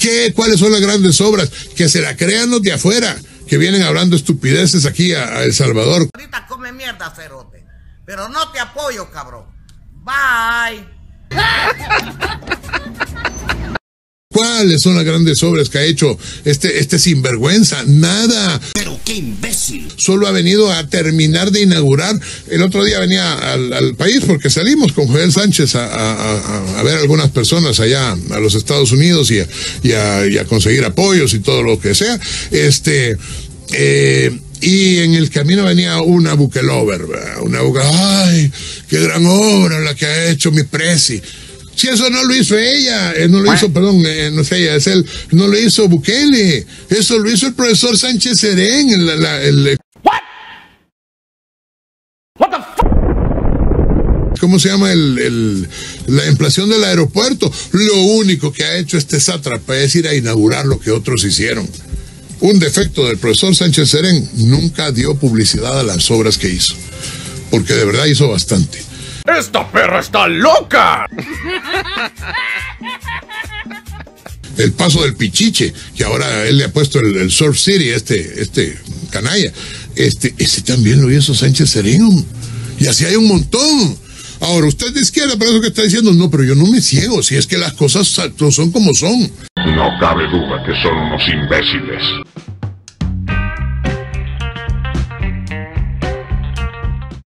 ¿Qué? ¿Cuáles son las grandes obras? Que se la crean los de afuera, que vienen hablando estupideces aquí a El Salvador. Ahorita come mierda, cerote. Pero no te apoyo, cabrón. Bye. ¿Cuáles son las grandes obras que ha hecho este sinvergüenza? Nada. Pero qué imbécil. Solo ha venido a terminar de inaugurar. El otro día venía al país porque salimos con Joel Sánchez a ver a algunas personas allá a los Estados Unidos y a conseguir apoyos y todo lo que sea. Y en el camino venía una buquelover, ¡ay, qué gran obra la que ha hecho mi presi! Si eso no lo hizo ella, no lo hizo, perdón, no es ella, es él, no lo hizo Bukele, eso lo hizo el profesor Sánchez Serén, ¿cómo se llama? La ampliación del aeropuerto. Lo único que ha hecho este sátrapa es ir a inaugurar lo que otros hicieron. Un defecto del profesor Sánchez Serén: nunca dio publicidad a las obras que hizo, porque de verdad hizo bastante. ¡Esta perra está loca! El paso del Pichiche, que ahora él le ha puesto el Surf City, este canalla, ese también lo hizo Sánchez Serén, y así hay un montón. Ahora, usted de izquierda, por eso que está diciendo, no, pero yo no me ciego, si es que las cosas son como son. No cabe duda que son unos imbéciles.